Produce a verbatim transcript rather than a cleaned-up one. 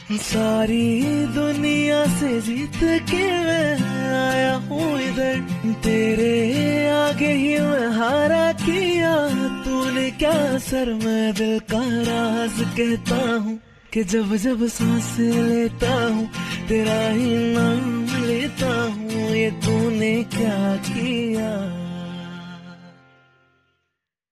सारी दुनिया से जीत के मैं आया हूँ इधर, तेरे आगे ही मैं हारा किया तूने क्या सर, मैं दिल का राज कहता हूँ कि जब जब सांस लेता हूँ तेरा ही नाम